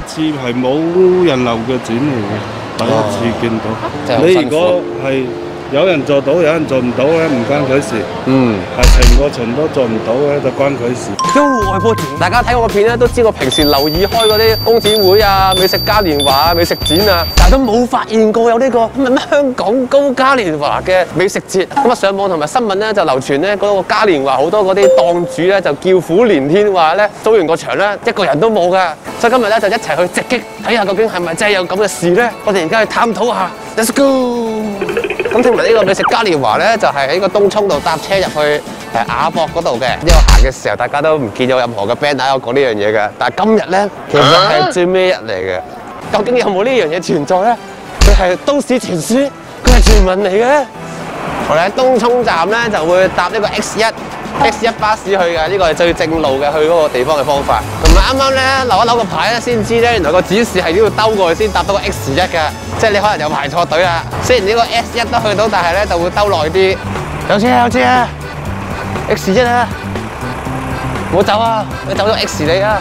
次係冇人流嘅展嚟嘅，第一次見到。你如果係有人做到，有人做唔到咧，唔關佢事。係成個場都做唔到咧，就關佢事。 外播團，大家睇我個片咧，都知我平時留意開嗰啲工展會啊、美食嘉年華啊、美食展啊，但係都冇發現過有呢個乜香港高嘉年華嘅美食節。咁啊，上網同埋新聞咧就流傳咧嗰個嘉年華好多嗰啲檔主咧就叫苦連天，話咧租完個場咧一個人都冇㗎。所以今日咧就一齊去直擊睇下究竟係咪真係有咁嘅事咧？我哋而家去探討下 ，Let's go！ 咁聽聞呢個美食嘉年華咧，就係喺個東涌度搭車入去亞博嗰度嘅。呢度行嘅時候，大家都唔見有任何嘅 banner 有講呢樣嘢嘅。但係今日咧，其實係最尾一日嚟嘅。究竟有冇呢樣嘢存在咧？佢係都市傳說，佢係傳聞嚟嘅。我哋喺東涌站咧就會搭呢個 X1 巴士去嘅，呢個係最正路嘅去嗰個地方嘅方法。同埋啱啱咧扭一扭個牌咧，先知咧原來個指示係都要兜過去先搭到個 X1 嘅，即係你可能有排錯隊啦。雖然呢個 S1 都去到，但係咧就會兜耐啲。有車啊 ！X1 啊！唔好走啊！你走咗 X 你啊！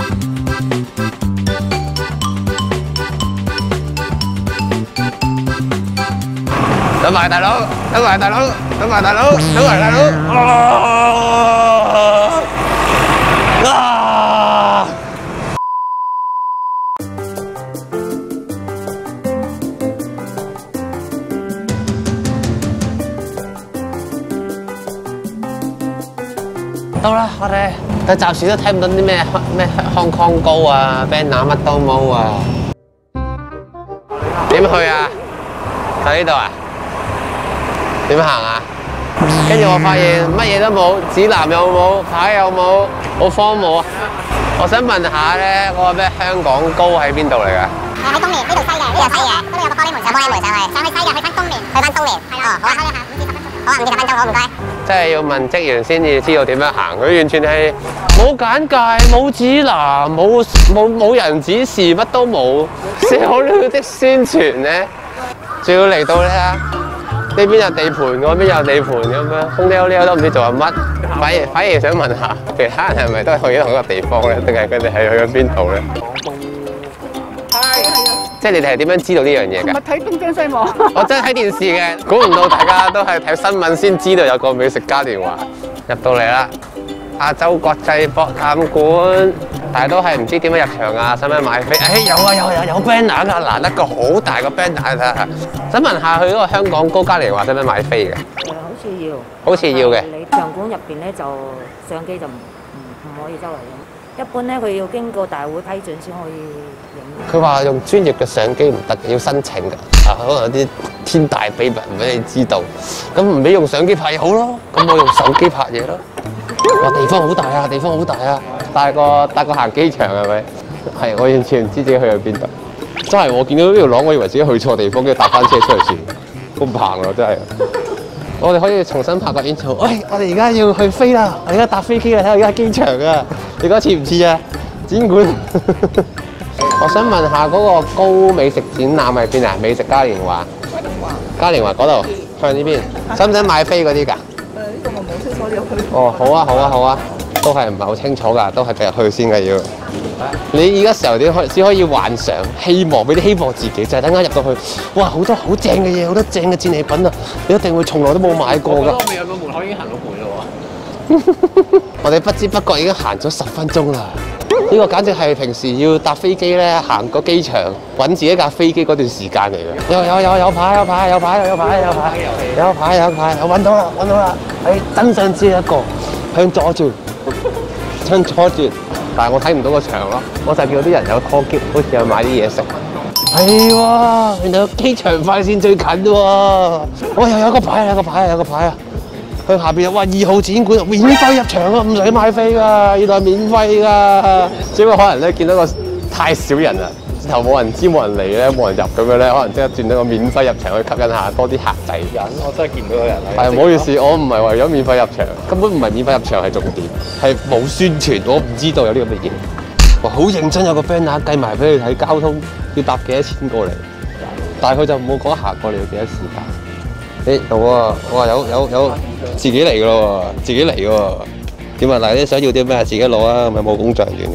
等埋大佬！到啦，我哋但暫時都睇唔到啲咩Hong Kong高啊 ，banner 乜都冇啊。點去啊？就呢度啊？點行啊？跟住我發現乜嘢都冇，指南又冇，牌又冇，好荒謬啊！我想問下咧，嗰個咩香港高喺邊度嚟㗎？ 喺東面，呢度西嘅，呢度西嘅，嗰度有個玻璃門上去，上去西嘅，去翻東面，係啦，好啊，收一下，50分鐘，好啊，50分鐘，好唔該。 即係要問職員先至知道點樣行，佢完全係冇簡介、冇指南、冇人指示，乜都冇，少了的宣傳咧，仲要嚟到咧。呢邊有地盤，嗰邊有地盤咁樣，空溜溜都唔知做緊乜。反而想問下，其他人係咪都係去咗同一個地方咧？定係佢哋係去咗邊度咧？即係你哋係點樣知道呢樣嘢㗎？ 我睇東張西望。 我真係睇電視嘅，估唔到大家都係睇新聞先知道有個美食嘉年華。入到嚟啦，亞洲國際博覽館，但係都係唔知點樣入場啊，使唔使買飛？有 banner 㗎，難得個好大個 banner 睇下。想問下，去嗰個香港高嘉年華使唔使買飛嘅？好似要嘅。 你場館入邊咧就相機就唔可以周圍影，一般咧佢要經過大會批准先可以影。 佢話用專業嘅相機唔得，要申請㗎。可能有啲天大秘密唔俾你知道。咁唔俾用相機拍嘢好咯，咁我用手機拍嘢咯。哇！地方好大啊，大個行機場係咪？係，我完全唔知自己去咗邊度。真係我見到呢條廊，我以為自己去錯地方，跟住搭翻車出嚟算。咁棒啊！真係。我哋可以重新拍個 intro。喂，我哋而家要去飛啦！我而家搭飛機啦，睇下而家機場啊！你覺得似唔似啊？展館。我想問下嗰個高美食展覽喺邊啊？美食嘉年華。嘉年華嗰度，向呢邊。使唔使買飛嗰啲㗎？ 呢個我冇清楚入去。 哦，好啊，都係唔係好清楚㗎，都係第日去先嘅要。你而家時候先可以幻想、希望，俾啲希望自己，就係等間入到去，哇！好多好正嘅嘢，好多正嘅戰利品啊！你一定會從來都冇買過㗎。 我未入到門口已經行到攰啦喎。 我哋不知不覺已經行咗10分鐘啦。呢個簡直係平時要搭飛機咧，行個機場揾自己架飛機嗰段時間嚟嘅。有牌，我揾到啦！喺真相只有一個，向左轉。但係我睇唔到個場咯，我就見到啲人有拖喼，好似有買啲嘢食。係喎，原來機場快線最近喎。我又有個牌啊！佢下邊有話2號展館免費入場啊，唔使買飛㗎，原來免費㗎。只不過可能咧見到個太少人啦，之後冇人知冇人嚟咧，冇人入咁樣咧，可能即刻轉到個免費入場去吸引下多啲客仔。 人我真係見唔到有人啦。 係唔好意思，我唔係為咗免費入場，根本唔係免費入場係重點，係冇宣傳，我唔知道有啲咁嘅嘢。哇，好認真有個 banner 計埋俾你睇，交通要搭幾多錢過嚟，但係佢就冇講行過嚟要幾多時間。有喎，我話有自己嚟㗎咯喎，點啊？嗱，你想要啲咩自己攞啊，咪冇工作人員嘅。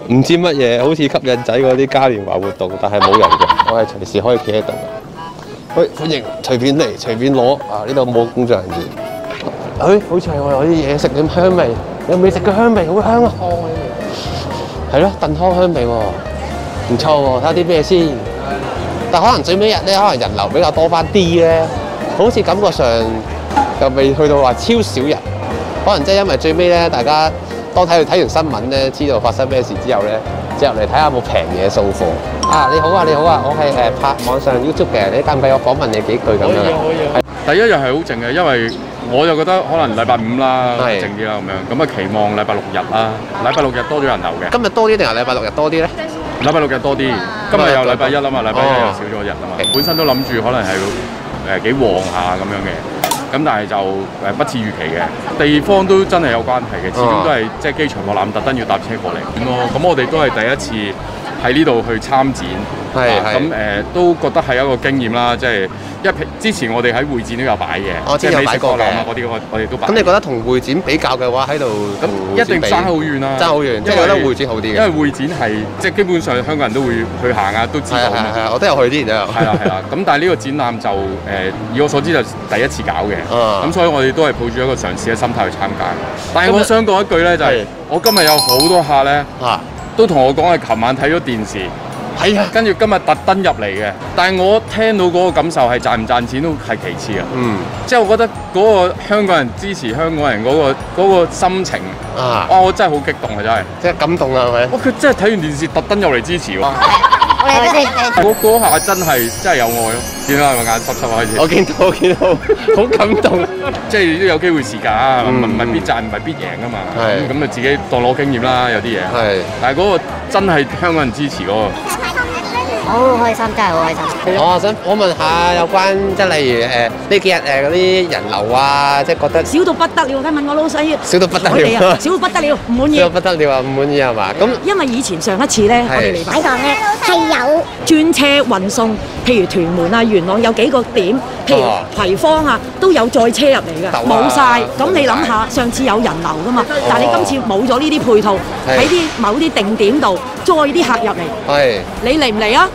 唔知乜嘢，好似吸引仔嗰啲嘉年華活動，但係冇人嘅，我係隨時可以企喺度。喂，歡迎隨便嚟，隨便攞啊！呢度冇工作人員。好似係我有啲嘢食咁香味，有美食嘅香味，好香啊！係咯，燉湯香味喎，唔錯喎，睇下啲咩先。但可能最尾日咧，可能人流比較多翻啲咧，好似感覺上又未去到話超少人。可能即係因為最尾咧，大家當睇完新聞咧，知道發生咩事之後咧，就入嚟睇下有冇平嘢送貨。啊，你好啊，你好啊，我係拍網上 YouTube 嘅，你介唔介意我訪問你幾句咁樣？ 可以。第一日係好靜嘅，因為我就覺得可能禮拜五啦，靜啲啦咁樣，咁啊期望禮拜六日啦，禮拜六日多咗人流嘅。 今日多啲定係禮拜六日多啲咧？ 禮拜六日多啲，今日有禮拜一啦嘛，禮拜一又少咗一啊嘛。本身都諗住可能係幾旺下咁樣嘅。咁但係就不似預期嘅，地方都真係有關係嘅，始終都係即係機場博覽特登要搭車過嚟咁咯。咁我哋都係第一次喺呢度去參展，咁都覺得係一個經驗啦。即係之前我哋喺會展都有擺嘅， 即係美食博覽啊嗰啲我哋都擺。 咁你覺得同會展比較嘅話，喺度咁一定爭好遠啦， 爭好遠。即係覺得會展好啲嘅， 因為會展係即係基本上香港人都會去行啊，都知道。 係我都有去之前都有。係啦。咁但係呢個展覽就以我所知就第一次搞嘅，咁所以我哋都係抱住一個嘗試嘅心態去參加。但係我想講一句咧，就係我今日有好多客咧，都同我講係琴晚睇咗電視。係啊，跟住今日特登入嚟嘅，但係我聽到嗰個感受係賺唔賺錢都係其次啊。即係我覺得嗰個香港人支持香港人嗰個心情哇！我真係好激動啊，真係。 即係感動啊，係咪？ 佢真係睇完電視特登入嚟支持喎。嗰下真係有愛咯，見到係咪眼濕濕開始？ 我見到，好感動。 即係都有機會試㗎，唔係必賺，唔係必贏㗎嘛。咁啊自己當攞經驗啦，有啲嘢。但係嗰個真係香港人支持嗰個。 好開心，真係好開心。 我想訪問下有關即係例如呢幾日嗰啲人流啊，即係覺得少到不得了，梗係問我老細。 少到不得了， 少到不得了，唔滿意。 少到不得了啊，唔滿意係嘛？咁因為以前上一次咧，我哋嚟擺檔咧係有專車運送，譬如屯門啊、元朗有幾個點，譬如葵芳啊，都有載車入嚟嘅，冇晒。咁你諗下，上次有人流㗎嘛，但係你今次冇咗呢啲配套，喺啲某啲定點度載啲客入嚟，你嚟唔嚟啊？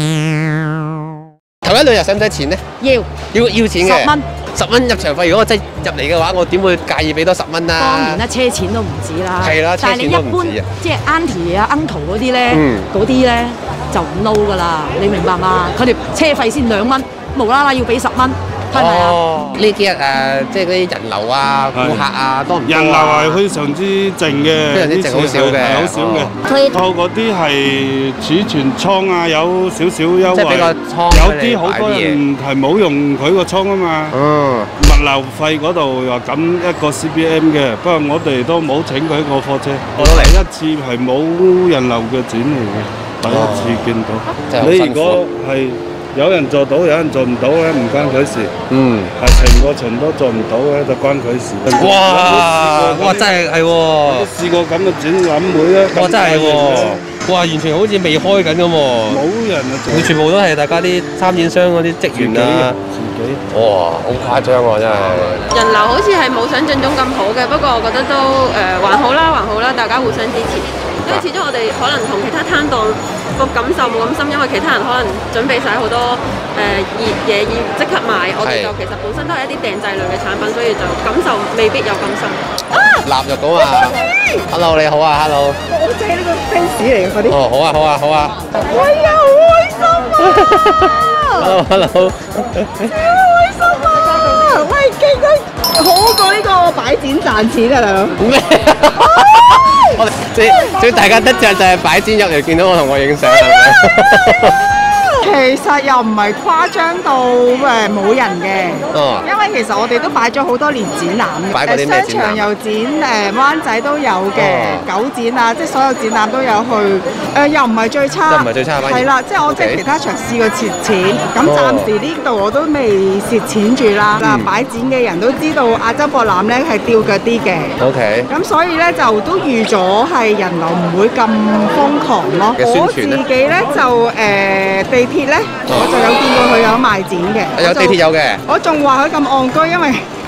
頭一兩日使唔使錢咧？要錢嘅。10蚊入場費，如果我真係入嚟嘅話，我點會介意俾多10蚊啊？ 當然啦，車錢都唔止啦。 係啦，車錢都唔止啊。但係你一般即係 Auntie 啊、Uncle 嗰啲咧，嗰啲咧就唔撈㗎啦，你明白嘛？佢哋車費先2蚊，無啦啦要俾10蚊。係咪啊？ 呢幾日即係嗰啲人流啊、顧客啊，多唔多啊？ 人流係非常之靜嘅， 非常之靜，好少嘅， 好少嘅。配套嗰啲係儲存倉啊，有少少優惠。 即係俾個倉， 有啲好多人係冇用佢個倉啊嘛。物流費嗰度又咁一個 CBM 嘅，不過我哋都冇請佢個貨車。我第一次係冇人流嘅展嚟嘅，第一次見到。你如果係有人做到，有人做唔到咧，唔關佢事。係成個場都做唔到咧，就關佢事。 哇！真係係喎。 試過咁嘅展覽會咧？ 哇！真係喎。哇！完全好似未開緊咁喎。 冇人啊！ 佢全部都係大家啲參展商嗰啲職員啊。自己。哇！好誇張喎，真係。 人流好似係冇想象中咁好嘅，不過我覺得都還好啦，大家互相支持。因為始終我哋可能同其他攤檔個感受冇咁深，因為其他人可能準備晒好多熱嘢要即刻買，我哋就其實本身都係一啲訂製類嘅產品，所以就感受未必有咁深。 臘肉咁啊 ！Hello， 你好啊 ，Hello。 我借呢個 fans 嚟嘅，快啲。 哦，好啊。 喂呀，好開心啊 ！Hello。 超開心啊！喂，勁好過呢個擺展賺錢啊，大佬。咩？ 我哋最大家得着就係擺展入嚟見到我同我影相。 其實又唔係誇張到冇人嘅，因為其實我哋都擺咗好多年展覽，商場又展，灣仔都有嘅，九展啊，即係所有展覽都有去，又唔係最差，係啦，即係我即係其他場試過蝕錢，咁暫時呢度我都未蝕錢住啦。嗱，擺展嘅人都知道亞洲博覽咧係吊腳啲嘅，OK，咁所以咧就都預咗係人流唔會咁瘋狂咯。我自己咧就地鐵咧，我就有見過佢有賣展嘅。 有地鐵有嘅。 我仲話佢咁戇居，因為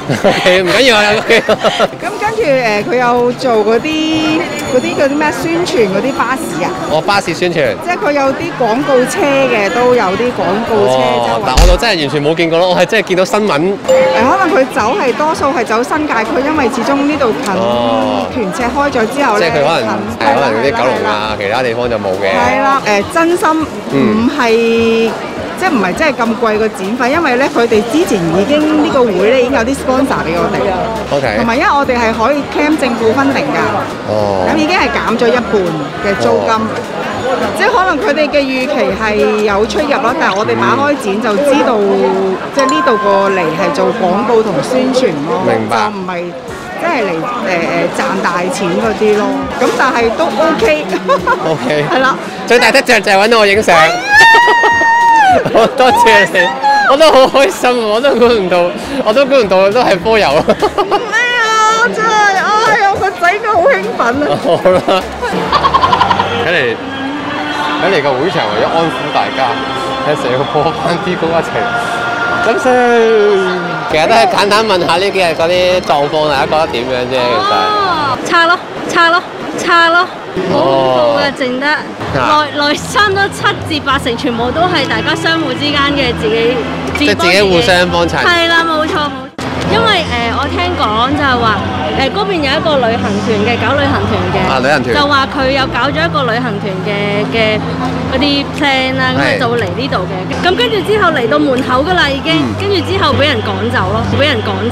OK， 唔緊要啊。OK。 咁跟住佢有做嗰啲咩宣傳嗰啲巴士啊？ 哦，巴士宣傳。 即係佢有啲廣告車嘅，都有啲廣告車。 但我就真係完全冇見過咯，我係真係見到新聞。 可能佢走係多數係走新界區，因為始終呢度近屯赤開咗之後咧， 即係佢可能啲九龍啊，其他地方就冇嘅。 係啦，真心唔係。即係唔係真係咁貴個展費，因為咧佢哋之前已經呢個會咧已經有啲 sponsor 俾我哋。OK。同埋因為我哋係可以 claim 政府分定㗎。哦。咁已經係減咗一半嘅租金。即係可能佢哋嘅預期係有出入咯，但係我哋打開展就知道，即係呢度過嚟係做廣告同宣傳咯。明白。就唔係即係嚟賺大錢嗰啲咯。咁但係都 OK。OK。係啦。 最大得着就係揾到我影相。多謝你，我都好開心，我都估唔到都係科遊。 咩啊！真係，我個仔佢好興奮啊！ 好啦，睇嚟個會場為咗安撫大家，喺成個播翻啲歌一齊。咁先，其實都係簡單問下呢幾日嗰啲狀況，大家覺得點樣啫？其實差咯。好恐怖嘅，剩得內差唔多7至8成，全部都係大家相互之間嘅自己互相幫襯。 係啦，冇錯。因為我聽講就係話嗰邊有一個旅行團嘅，搞旅行團嘅。旅行團。就話佢有搞咗一個旅行團嘅嗰啲 plan 啦，咁就會嚟呢度嘅。咁跟住之後嚟到門口㗎啦，已經。跟住之後俾人趕走咯，唔俾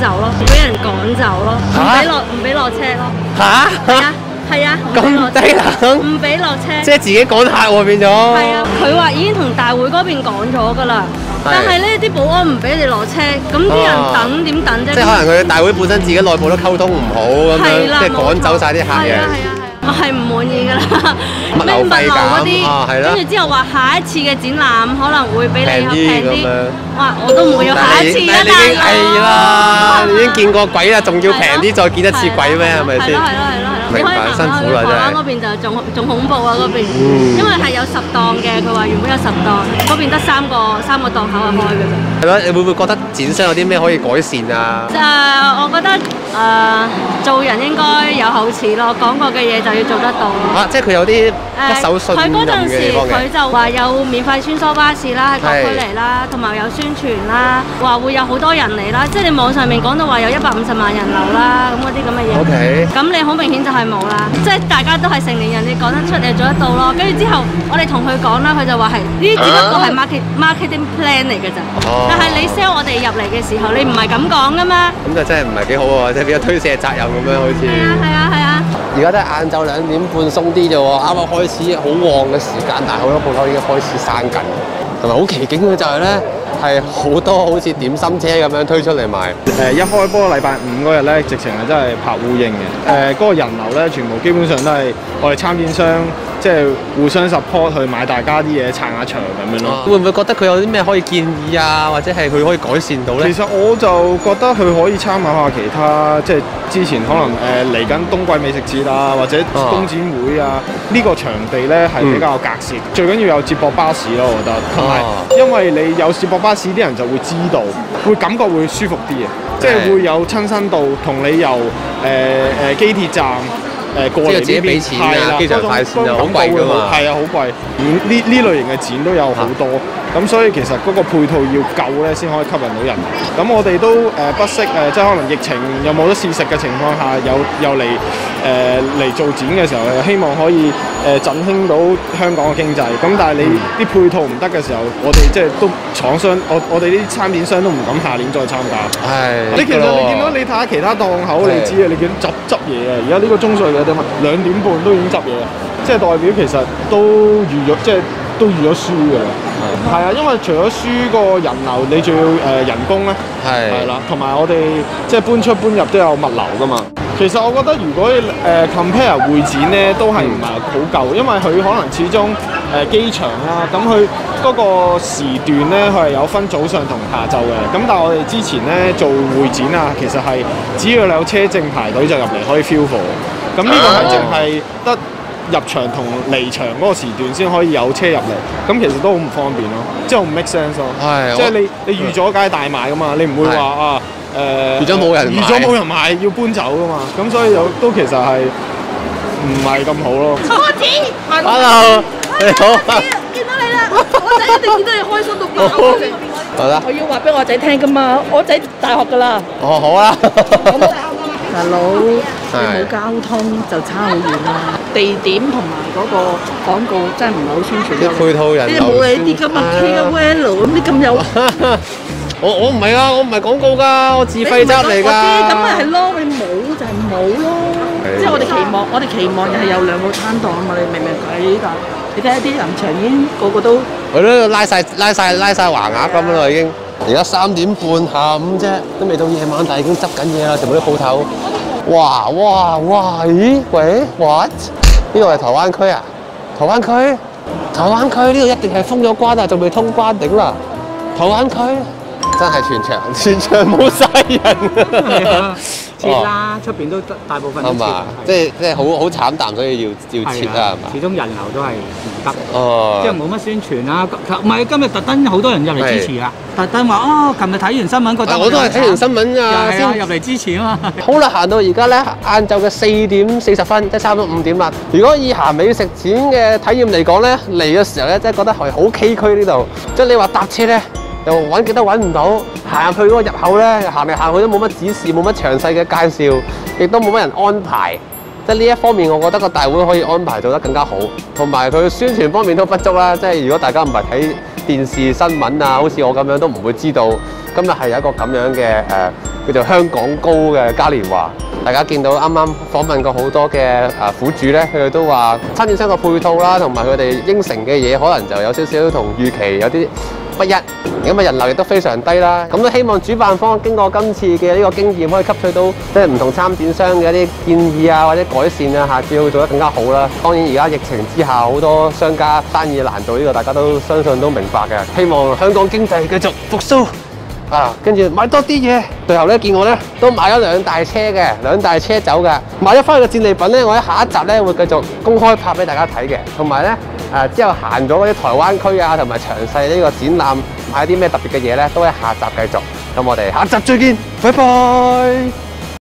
落車咯。嚇！係啊。係啊，咁低能，唔俾落車， 即係自己趕客喎變咗。 係啊，佢話已經同大會嗰邊講咗㗎啦，但係呢啲保安唔俾你落車，咁啲人等點等啫？ 即係可能佢大會本身自己內部都溝通唔好咁樣，即係趕走晒啲客人。 我係唔滿意㗎啦，物流嗰啲，跟住之後話下一次嘅展覽可能會俾你平啲，哇！我都唔會有下一次啊！ 係啦，已經見過鬼啦，仲要平啲再見一次鬼咩？係咪先？ 你可以行下去台灣嗰邊就仲恐怖啊嗰邊，因為係有10檔嘅，佢話原本有10檔，嗰邊得3個檔口係開嘅啫。 係咯，你會唔會覺得展商有啲咩可以改善啊？ 我覺得做人應該有口齒咯，講過嘅嘢就要做得到。 即係佢有啲一手信任嘅地方嘅。佢嗰陣時佢就話有免費穿梭巴士啦，喺各區嚟啦，同埋有宣傳啦，話會有好多人嚟啦，即係你網上面講到話有150萬人流啦，咁嗰啲咁嘅嘢。OK。咁你好明顯就係冇啦，即係大家都係成年人，你講得出，你做得到咯。跟住之後，我哋同佢講啦，佢就話係呢啲只不過係 marketing plan 嚟嘅咋。但係你 sell 我哋入嚟嘅時候，你唔係咁講噶嘛。 咁就真係唔係幾好喎，即係變咗推卸責任咁樣好似。 係啊。而家都係晏晝2點半鬆啲啫喎，啱啱開始好旺嘅時間，但係好多鋪頭已經開始閂緊，同埋好奇景嘅就係咧。係好多好似點心車咁樣推出嚟賣。 一開波禮拜5嗰日咧，直情係真係拍烏蠅嘅。嗰個人流咧，全部基本上都係我哋參展商即係互相 support 去買大家啲嘢，撐下場咁樣咯。 會唔會覺得佢有啲咩可以建議啊，或者係佢可以改善到咧？ 其實我就覺得佢可以參考下其他，即係之前可能嚟緊冬季美食節啊，或者工展會啊，呢個場地咧係比較隔涉，最緊要有接駁巴士咯，我覺得。同埋因為你有接駁巴士，啲人就會知道，會感覺會舒服啲嘅，即係會有親身度同你由機鐵站過嚟呢邊， 自己俾錢啊，機場快線就好貴㗎嘛， 係啊，好貴。呢類型嘅展都有好多，咁所以其實嗰個配套要夠咧，先可以吸引到人。咁我哋都不惜即係可能疫情又冇得試食嘅情況下，又嚟做展嘅時候，希望可以振興到香港嘅經濟。咁但係你啲配套唔得嘅時候，我哋即係都廠商，我哋啲參展商都唔敢下年再參加。係。其實你見到你睇下其他檔口，你知啊，你見執嘢啊，而家呢個鐘數嘅點啊，2點半都已經執嘢啦，即係代表其實都預咗，即係都預咗輸㗎啦。係啊，因為除咗輸個人流，你仲要人工咧，係啦，同埋我哋即係搬出搬入都有物流㗎嘛。其實我覺得如果compare 會展咧，都係唔係好夠，因為佢可能始終機場啦，咁佢嗰個時段咧，佢係有分早上同下晝嘅。咁但係我哋之前咧做會展啊，其實係只要你有車證排隊就入嚟可以 fill 貨。咁呢個係淨係得入場同離場嗰個時段先可以有車入嚟，咁其實都好唔方便咯，即係好唔 make sense 咯。係，即係你預咗梗係大賣噶嘛，你唔會話啊預咗冇人買， 要搬走噶嘛，咁所以都其實係唔係咁好咯。 我子 ，Hello， 你好， 見到你啦，我仔一定見到你開心到爆。 好啦， 我要話俾我仔聽噶嘛，我仔大學噶啦。 哦，好啊。 大佬，你冇交通就差好遠啦。地點同埋嗰個廣告真係唔係好宣傳。 啲配套人你冇你啲咁啊 KOL 咁啲咁有。 我唔係啊，我唔係廣告㗎，我自費執嚟㗎。 咁咪係咯，你冇就係冇咯。即係我哋期望係有兩個攤檔啊嘛，你明唔明佢？你睇下啲人場已經個個都。 佢都拉晒橫額咁啦已經。而家3點半下午啫，都未到夜晚，但係已經執緊嘢啦，全部啲鋪頭。哇！咦？喂 ，what？ 呢度係台灣區啊？台灣區呢度一定係封咗關啊，仲未通關頂啦。台灣區真係全場冇晒人。 切啦，出邊都大部分都切。係嘛？即係好慘淡，所以要切啊，係嘛？ 始終人流都係唔得。哦。即係冇乜宣傳啦，唔係今日特登好多人入嚟支持啊！特登話哦，琴日睇完新聞覺得我都係睇完新聞啊， 先入嚟支持啊嘛。 好啦，行到而家咧，晏晝嘅4點40分，即係差唔多5點啦。如果以行美食展嘅體驗嚟講咧，嚟嘅時候咧，真係覺得係好崎嶇呢度。即係你話搭車咧，又揾極都揾唔到，行去嗰個入口咧，行嚟行去都冇乜指示，冇乜詳細嘅介紹，亦都冇乜人安排。即係呢一方面，我覺得個大會可以安排做得更加好，同埋佢宣傳方面都不足啦。即係如果大家唔係睇電視新聞啊，好似我咁樣都唔會知道今日係有一個咁樣嘅叫做香港糕嘅嘉年華。大家見到啱啱訪問過好多嘅苦主咧，佢哋都話參展商個配套啦，同埋佢哋應承嘅嘢，可能就有少少同預期有啲不一，咁啊人流亦都非常低啦。咁都希望主辦方經過今次嘅呢個經驗，可以吸取到即係唔同參展商嘅一啲建議啊，或者改善啊，下次會做得更加好啦。當然而家疫情之下，好多商家生意難做，呢個大家都相信都明白嘅。希望香港經濟繼續復甦。跟住買多啲嘢，最後咧見我咧都買咗2大車走嘅，買咗翻去嘅戰利品咧，我喺下一集咧會繼續公開拍俾大家睇嘅，同埋咧之後行咗嗰啲台灣區啊，同埋詳細呢個展覽買啲咩特別嘅嘢咧，都喺下集繼續。咁我哋下集再見，拜拜。